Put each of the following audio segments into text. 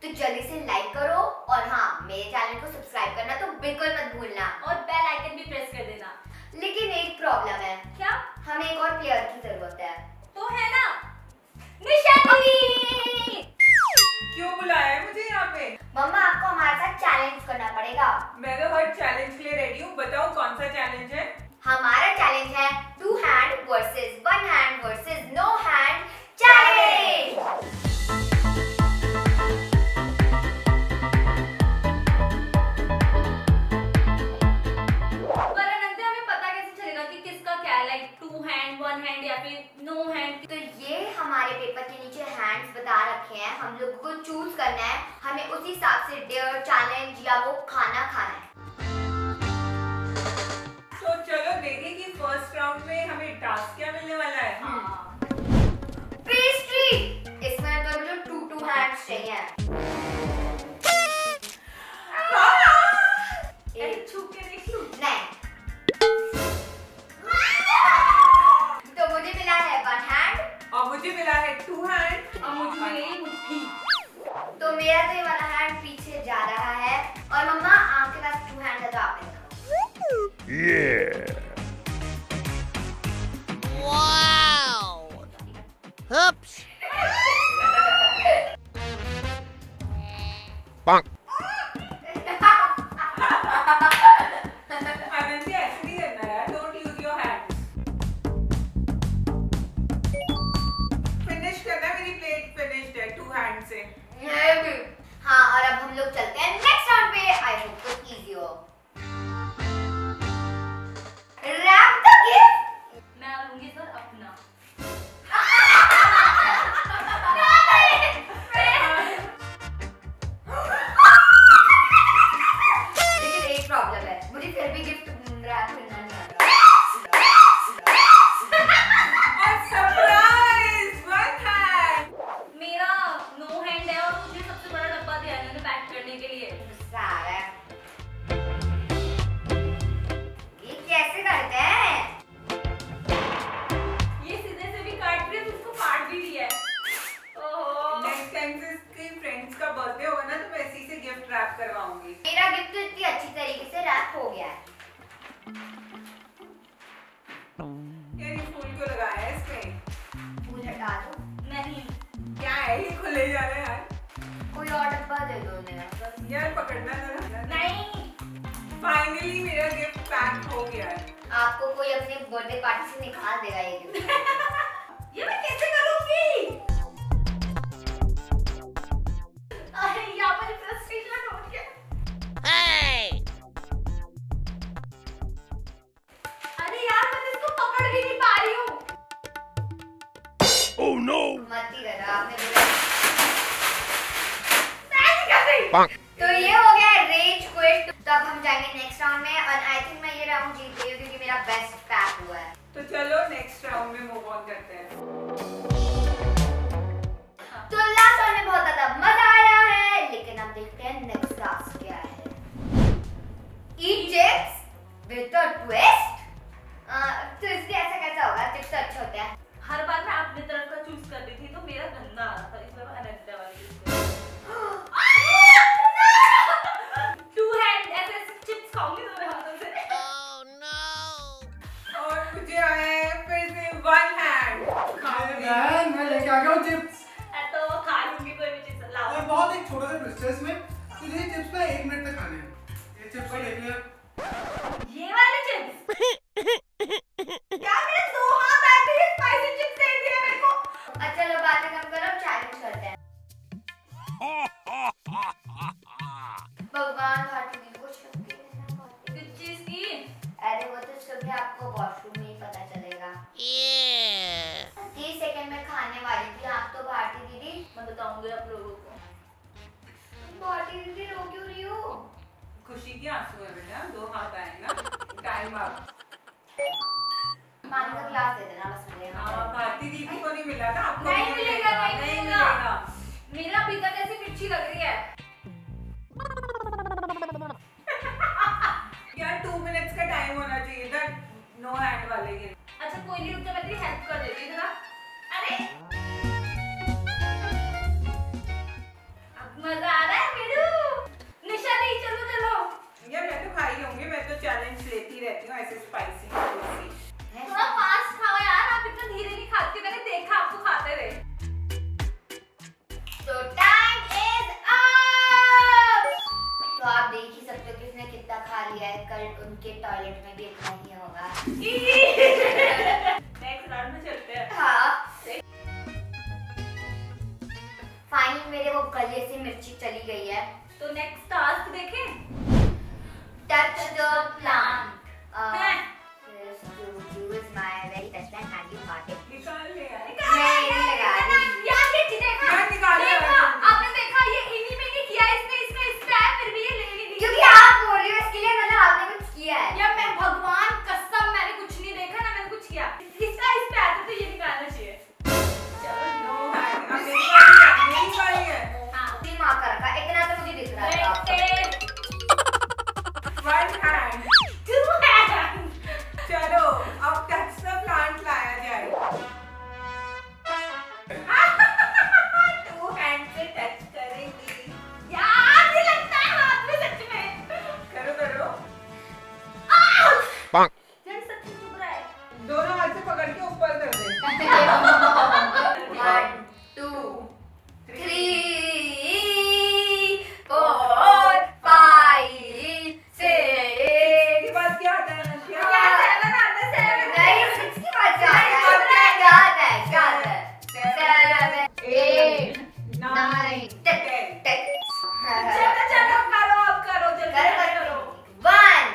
तो जल्दी से लाइक करो और हाँ, मेरे चैनल को सब्सक्राइब करना तो बिल्कुल मत भूलना और बेल आइकन भी प्रेस कर देना। लेकिन एक प्रॉब्लम है। क्या? हमें एक और प्लेयर की जरूरत है। तो है ना, निशानी। क्यों बुलाया है मुझे यहाँ पे? मम्मा, आपको हमारे साथ चैलेंज करना पड़ेगा। मैं तो हर चैलेंज के लिए रेडी हूँ। बताओ कौन सा चैलेंज है? हमारा चैलेंज है 2 hand versus 1 hand versus no hand challenge. तो ये हमारे पेपर के नीचे हैंड्स बता रखे हैं, हम लोग को चूज करना है, हमें उसी हिसाब से डेयर चैलेंज या वो खाना खाना है। तो चलो देखें कि फर्स्ट राउंड में हमें टास्क क्या मिलने वाला है। पेस्ट्री। इसमें तो मुझे 2 हैंड्स चाहिए। छू के देख लूं? नहीं, तो मुझे मिला है 1 हैंड और मुझे मिला है 2 हैंड और मुझे मिली मुट्ठी। तो मेरा तो ये वाला हैंड पीछे जा रहा है। और मम्मा, आपके पास 2 हैंड है तो आप Wow! Oops! Bonk! Anand ji, ऐसे नहीं करना यार। Don't use your hands. Finish करना। मेरी प्लेट फिनिश्ड है 2 हैंड से। हाँ, और अब हम लोग चलते हैं नेक्स्ट राउंड पे। आई होप तो इजी हो। Wrap the gift. मैं लूंगी सर अपना। लेकिन एक प्रॉब्लम है, मुझे फिर भी गिफ्ट रैप करना नहीं आता। और सरप्राइज 1 हैंड। मेरा नो हैंड है और मुझे सबसे बड़ा डब्बा दिया है इन्होंने पैक करने के लिए। सारा ये कैसे करते हैं? ये सीधे से भी काट रही है, उसको काट भी दिया है। ओहो। नेक्स्ट टाइम से इसके फ्रेंड्स का बर्थडे होगा ना, तो मैं इसी से गिफ्ट रैप करवाऊंगी। मेरा गिफ्ट तो इतनी अच्छी तरीके से रैप हो गया है। यार ये फूल क्यों लगाया है इसमें? फूल हटा दो। नहीं, क्या है ये खुले जा रहे हैं यार? कोई और डब्बा दे दो मेरा। यार पकड़ना जरा। नहीं। फाइनली मेरा गिफ्ट पैक हो गया है। आपको कोई अपने बर्थडे पार्टी से निकाल देगा ये गिफ्ट। ये मैं कैसे करूंगी? अरे यहाँ पर फ्रस्ट्रेशन हो गया। Hey! अरे यार, मैं इसको पकड़ भी नहीं पा रही हूँ। Oh no! मत ही करो, आपने बोला। मैं नहीं कर रही। Bonk! तो ये हो गया रेज क्विट। तो अब हम जाएंगे नेक्स्ट राउंड में और आई थिंक मैं ये राउंड जीत गई हूँ क्योंकि मेरा बेस्ट पैक हुआ है। तो चलो नेक्स्ट राउंड में मूव ऑन करते हैं। तो लास्ट राउंड में बहुत ज्यादा मजा आया है, लेकिन अब देखते हैं नेक्स्ट टास्क क्या है। Eat chips with a twist. तो इसलिए ऐसा कैसा होगा? चिप्स तो अच्छे होते हैं। हर बार मैं अपनी तरफ का चूज कर रही थी तो मेरा गंदा आ रहा था, इस बार मैं अनंता वाली टू हैंड ऐसे चिप्स खाऊंगी दोनों हाथों से। Oh no! और मुझे आया है फिर से 1 हैंड। मैं लेके आ गया हूँ चिप्स। तो वो खा लूंगी कोई भी चीज। लाओ। और बहुत एक छोटा सा ट्विस्ट है इसमें। तो ये चिप्स ना 1 मिनट तक खाने हैं। ये चिप्स को देख लिया। ये वाले चिप्स। क्या मेरे 2 हाथ ऐसे स्पाइसी चिप्स दे दिए मेरे को। अच्छा लो, बातें कम करो, चैलेंज करते हैं। भगवान भारती दी को शक्ति देना। किस चीज की? अरे वो तो सुबह आपको वॉशरूम में ही पता चलेगा। Yeah! 30 सेकंड में खाने वाली थी आप तो भारती दीदी। मैं बताऊंगी आप लोगों को। भारती दीदी रो क्यों रही हो? खुशी के आंसू है बेटा। 2 हाथ आए ना। Time up. पानी का ग्लास दे देना बस मुझे। हाँ, भारती दीदी को नहीं मिला था, आपको नहीं भी मिलेगा, नहीं नहीं मिलेगा। मिलेगा। मेरा पिता जैसी मिर्ची लग रही है। यार 2 मिनट्स का टाइम होना चाहिए था नो हैंड वाले के। अच्छा कोई नहीं, रुक जा, मैं तेरी हेल्प कर देती हूँ जरा। अरे अब मजा उनके टॉयलेट में भी इतना ही होगा। नेक्स्ट राउंड में चलते हैं। हाँ। फाइनली मेरे वो गले से मिर्ची चली गई है। तो नेक्स्ट टास्क देखें। Touch the plant. हैं? Use my very best friend and you got it. निकाल ले यार। नहीं लगा रही। यार ये चीज़ देखा? यार निकालो यार। देखा? आपने देखा ये इन्हीं में नहीं किया, इसने इसका इस पे है, फिर भी ये ले नहीं दी। क्योंकि आप बोल रही हो इसके लिए, मतलब आपने कुछ किया है। या मैं भगवान कसम मैंने कुछ नहीं देखा ना, मैंने कुछ किया। इसका इस पे आता तो ये निकालना चाहिए। चलो नो हैंड। अब मेरी बारी है। हाँ। दिमाग का रखा, इतना तो मुझे दिख रहा था। One hand. Two hand. चलो अब टच द प्लांट लाया जाए। टू हैंड से टच करेंगी। यार ये लगता है हाथ में सच में। करो करो। जन सच में चुभ रहा है। दोनों हाथ से पकड़ के ऊपर कर दे। 1 2 3 4 5 6 इसके बाद क्या आता है नशिया? नहीं 6 की बात कर रहा है। याद है 7 8 9 10 चलो करो अब करो जल्दी करो। 1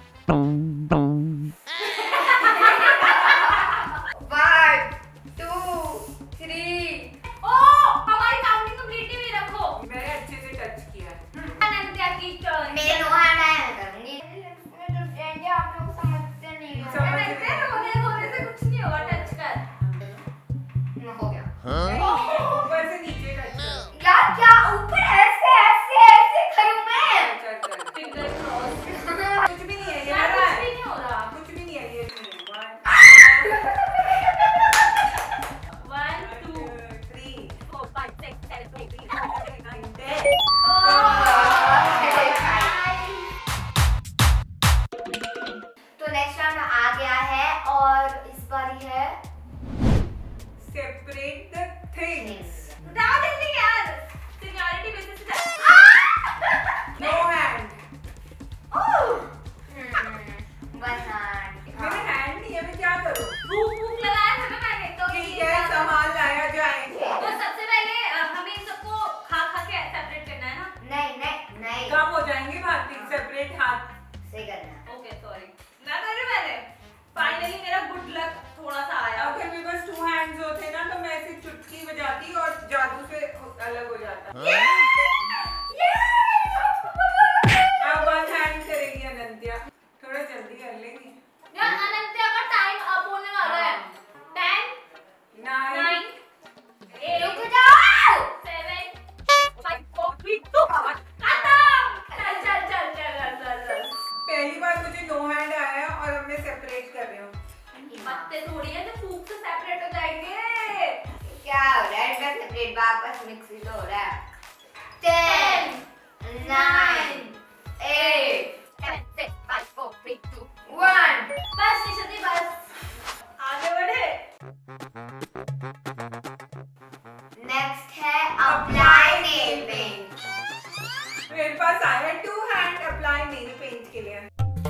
1 2 3 ओ हमारी काउंटिंग कंप्लीट नहीं हुई, रखो। मैंने अच्छे से टच किया है। अनंत्या की टर्न। मैं नोहाना है करूंगी। आप लोग समझते नहीं हो। अनंत्या रोने से कुछ नहीं होगा, टच कर। हो गया। ऊपर से नीचे टच करो। यार क्या ऊपर ऐसे ऐसे ऐसे करूं मैं? चल चल। Finger cross. कुछ भी नहीं है ये। यार पता कुछ है? भी नहीं हो रहा। कुछ भी नहीं है ये। 1 2 3 4 5 6 7 8 9 10। तो नेक्स्ट राउंड आ गया है और इस बारी है सेपरेट द थिंग्स। बता देंगे यार, सीनियरिटी बेसिस पे। No hand. One hand. मेरे हैंड नहीं है, मैं क्या करूं? भूख लगाया था ना मैंने, तो ठीक ये है सामान लाया जाए। तो सबसे पहले हमें इन सबको खा के सेपरेट करना है ना। नहीं नहीं नहीं कम हो जाएंगे भारती। सेपरेट हाथ। सही करना है। ओके सॉरी, ना करूं मैंने। फाइनली मेरा गुड लक थोड़ा सा आया। अगर मेरे पास 2 हैंड्स होते ना तो मैं ऐसे चुटकी बजाती और जादू से अलग हो जाता। अब 1 हैंड करेगी अनंत्या। थोड़ा जल्दी कर लेगी। यार अनंत्या का टाइम अप होने वाला है। 10 9 9 रुक 8 जाओ। 7 5 4 3 2 खत्म। चल पहली बार मुझे नो हैंड आया और अब मैं सेपरेट कर रही हूँ। पत्ते थोड़ी है जो फूक से सेपरेट हो जाएंगे। क्या हो रहा है? इनका सेपरेट वापस मिक्स ही तो हो रहा है। 10 9 8 7 6 5 4 3 2 1 बस निशति बस आगे बढ़े। नेक्स्ट है अप्लाई नेल पेंट। मेरे पास आया 2 हैंड अप्लाई नेल पेंट के लिए।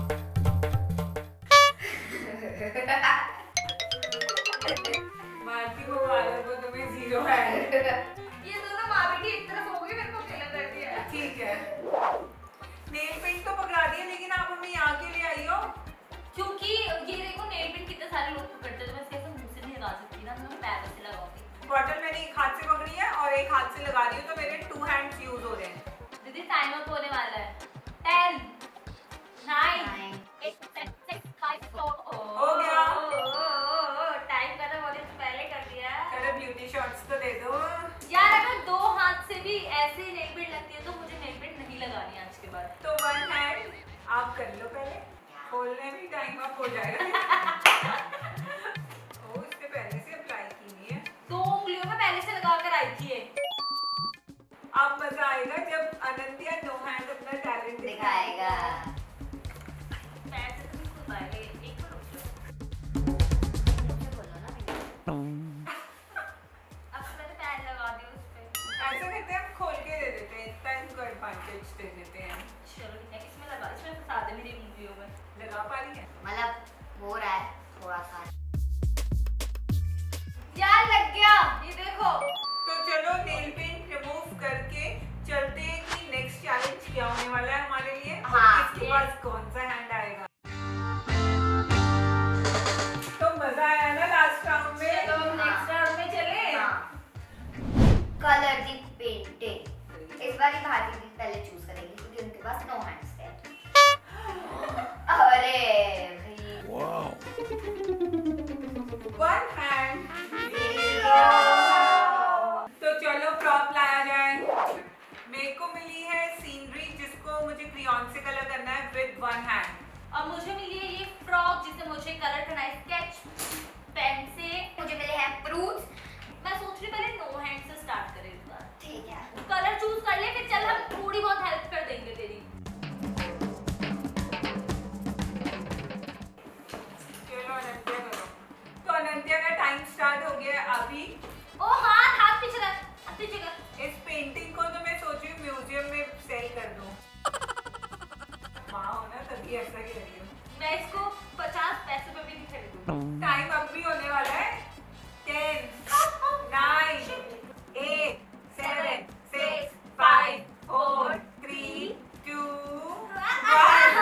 भारती को वाला को तुम्हें 0 हैंड। ये दोनों माँ बेटी एक तरफ हो गए, मेरे को अकेला कर दिया। ठीक है। नेल पेंट तो पकड़ा दिया, लेकिन आप हमें यहाँ के लिए आई हो। क्योंकि ये देखो नेल पेंट कितने सारे लोग पकड़ते हैं, तो मैं इसके ऐसे मुंह से नहीं लगा सकती ना, मैं पैर से लगाऊंगी। बॉटल मैंने एक हाथ से पकड़ी है और एक हाथ से लगा रही हूँ, तो मेरे 2 हैंड्स यूज हो रहे हैं। दीदी टाइम अप होने वाला है। 10 9 8 7 6 5 4 हो गया। टाइम खत्म होने से पहले कर दिया। चलो ब्यूटी शॉट्स तो दे दो। यार अगर 2 हाथ से भी ऐसे नेल पेंट लगती है तो मुझे नेल पेंट नहीं लगानी आज के बाद। तो 1 हैंड आप कर लो पहले। खोलने में टाइम अप हो जाएगा। ओ इससे पहले से अप्लाई की नहीं है। 2 उंगलियों में पहले से लगा कर आई थी ये। अब मजा आएगा जब अनंत्या नो हैंड अपना टैलेंट दिखाएगा। पैर से तो नहीं खुल पाएगा ये, एक बार रुक जाओ। बोलो ना। अब मैंने पैर लगा दिया उस पे। ऐसा करते हैं, हम खोल के दे देते हैं। इतना कर एडवांटेज दे देते हैं। चलो ठीक है, इसमें लगा, इसमें फंसा दे मेरी उंगलियों में। लगा पा रही है? मतलब हो रहा है थोड़ा सा। यार लग गया, ये देखो। तो चलो नेल पेंट रिमूव करके चलते हैं कि नेक्स्ट चैलेंज क्या होने वाला है हमारे लिए। हाँ, इसके पास कौन सा हैंड आएगा। तो मजा आया ना लास्ट राउंड में। चलो नेक्स्ट राउंड में चले। कलर दी पेंटिंग इस बार भारती दी पहले चूज करेंगे क्योंकि उनके पास नो हैंड्स थे। अरे वन हैंड। तो चलो प्रॉप लाया जाए। मेरे को मिली है सीनरी जिसको मुझे क्रेयॉन से कलर करना है विद वन हैंड। और मुझे मिली है ये फ्रॉक जिसे मुझे कलर करना है स्केच पेन से। मुझे मिले हैं फ्रूट्स। मैं सोच रही पहले नो हैंड से स्टार्ट करें इस बार। ठीक है, कलर चूज कर ले, फिर चल हम थोड़ी बहुत हेल्प कर देंगे तेरी। चलो अनंत्या करो। तो अनंत्या का टाइम स्टार्ट हो गया है अभी। ओ हाँ, हाथ पीछे कर, हाथ पीछे कर। इस पेंटिंग को तो मैं सोच रही हूँ म्यूजियम में सेल कर दूँ। वहाँ हो ना तभी ऐसा ही लगी हूँ। मैं इसको 50 पैसे पे भी नहीं खरीदूंगी। टाइम अब भी होने वाला है। 10, 9, 8, 7, 6, 5, 4, 3, 2, 1।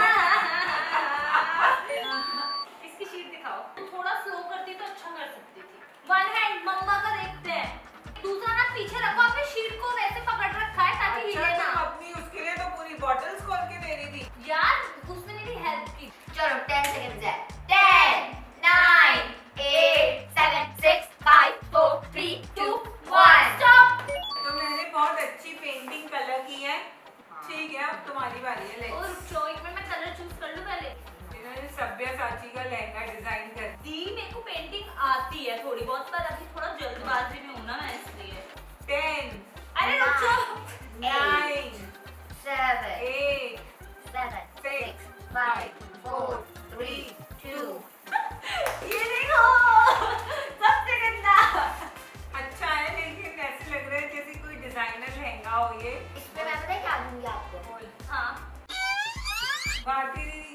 इसकी शीट दिखाओ। थोड़ा स्लो करती तो अच्छा कर सकती थी। वन हैंड मम्मा का देखते हैं। दूसरा हाथ पीछे रखो, आपने शीट को वैसे पकड़ रखा है ताकि हिले ना। अपनी उसके लिए तो पूरी बॉटल्स खोल के दे रही थी। यार उसने मेरी हेल्प की। चलो 10 सेकंड है। 10, 9, 8, 7, 6, 5, 4, 3, 2, 1 स्टॉप। तो मैंने बहुत अच्छी पेंटिंग कलर की है। ठीक है, अब तुम्हारी बारी है। और लेट्स। रुको, एक मिनट मैं कलर चूज कर लूं पहले। इन्होंने सब्यसाची का लहंगा डिजाइन कर दी, मेरे को पेंटिंग आती है थोड़ी बहुत, पर अभी थोड़ा जल्दबाजी में हूं ना मैं, इसलिए। 10, अरे रुको। 9, 7, 8, 7, 6, 5, 4, 3, 2। ये देखो, सबसे गंदा। अच्छा है लेकिन ऐसे लग रहा है जैसे कोई डिजाइनर लहंगा हो ये। इसमें मैं पता है क्या दूंगी आपको? हाँ भारती दीदी